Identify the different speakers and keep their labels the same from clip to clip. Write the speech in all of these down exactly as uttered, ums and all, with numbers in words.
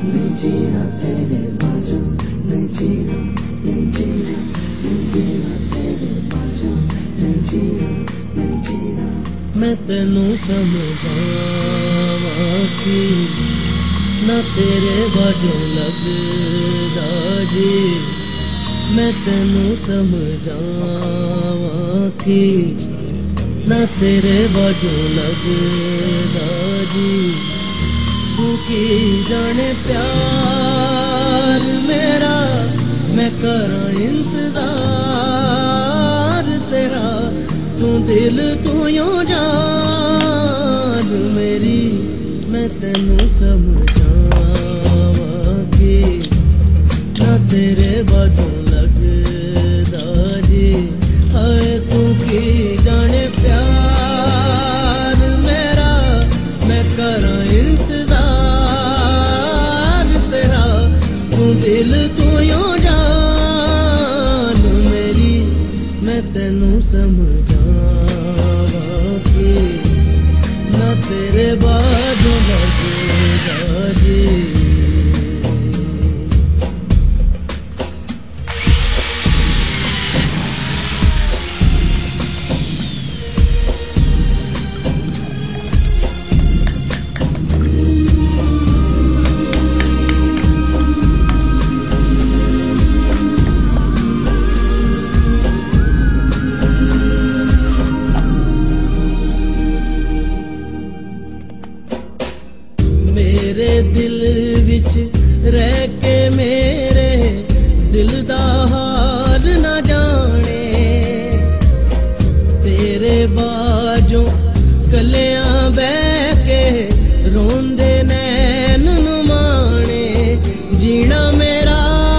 Speaker 1: नहीं जीना तेरे बाजू, नहीं जीना, नहीं जीना, नहीं जीना तेरे बाजू, नहीं जीना, नहीं जीना। मैं तेनू समझावा कि ना तेरे बाजू लगदा जी, मैं तेनू समझावा कि ना तेरे बाजू लगदा जी। तू की जाने प्यार मेरा, मैं करा इंतजार तेरा, तू दिल तू यूं जान मेरी, मैं तेनू समझावा कि ना तेरे बाजू लगदा जी। हाय तू की जाने प्यार मेरा, मैं करा इंतजार तेरा, तू दिल तू यूं जान मेरी, मैं तेनू समझावा कि ना तेरे बाजू लगदा जी। मेरे दिल विच रह के मेरे दिल दा हाल ना जाने, तेरे बाजों कलियां बह के रोंदे नैन नू माने। जीना मेरा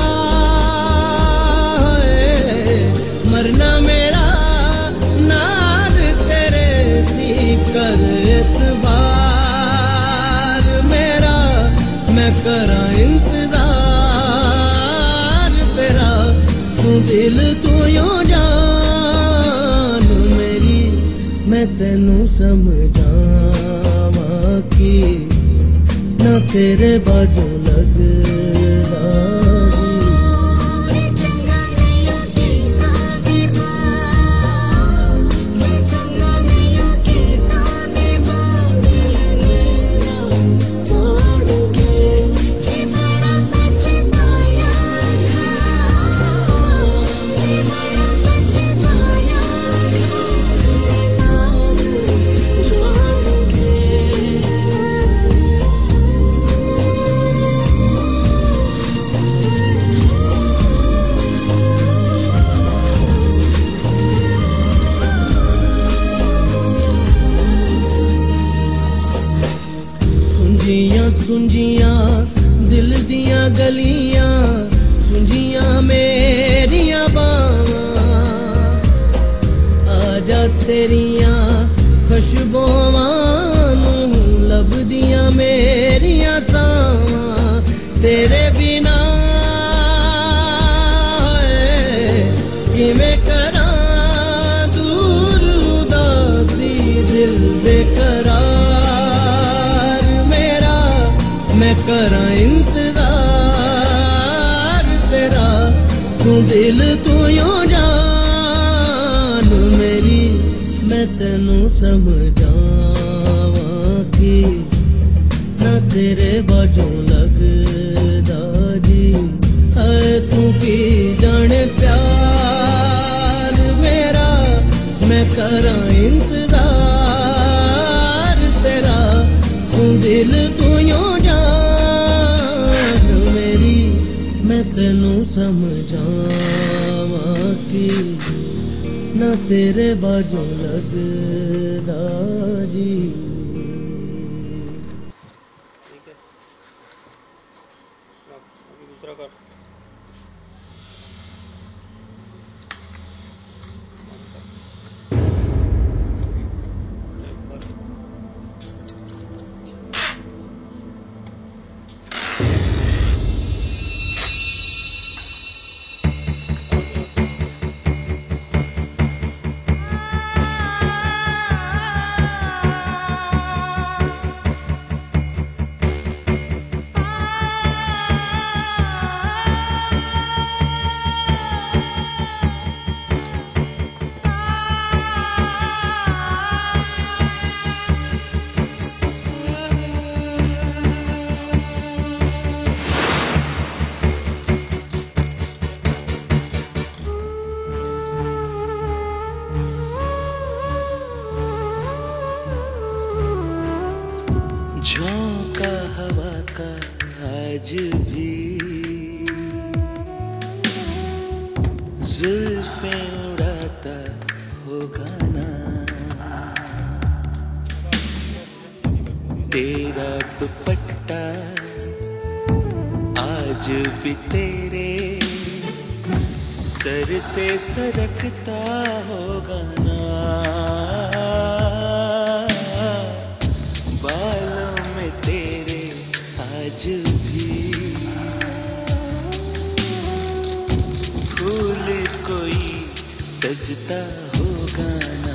Speaker 1: है मरना मेरा, नाल तेरे सी कर एतबार मेरा, मैं करा इंतजार तेरा, तू दिल तू यूं जान मेरी, मैं तेनू समझावा कि ना तेरे बाजू लगदा सुंजियां दिल दियां गलियां, सुंजियां मेरियां बावां, आजा तेरियां खुशबुआं नू लभदियां मेरियां सावां। तेरे बिना किवें करां दूर उदासी दिल बेकरार मेरा, मैं करा इंतजार तेरा, तू दिल तू यूं जान मेरी, मैं तेनू समझावा कि ना तेरे बाजू लगदा जी। है तू की जाने प्यार मेरा, मैं करा इंतजार तेरा, तू दिल तू यूं जान मेरी, मैं तेनू समझावा कि ना तेरे बाजू लगदा जी।
Speaker 2: ठीक है, अभी दूसरा कर।
Speaker 1: झोंका हवा का आज भी जुल्फें उड़ाता होगा ना। तेरा दुपट्टा आज भी तेरे सर से सरकता होगा ना। बालों में तेरे आज भी फूल कोई सजता होगा ना।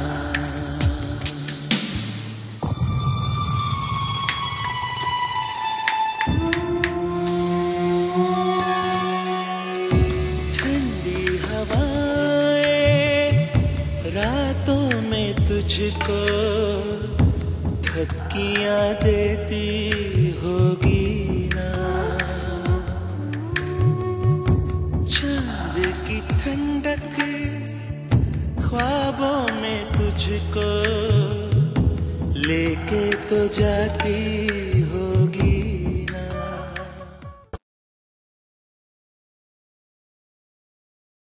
Speaker 1: ठंडी हवाएं रातों में तुझको थकियां देती होगी ना। चांद की ठंडक ख्वाबों में तुझको लेके तो जाती हो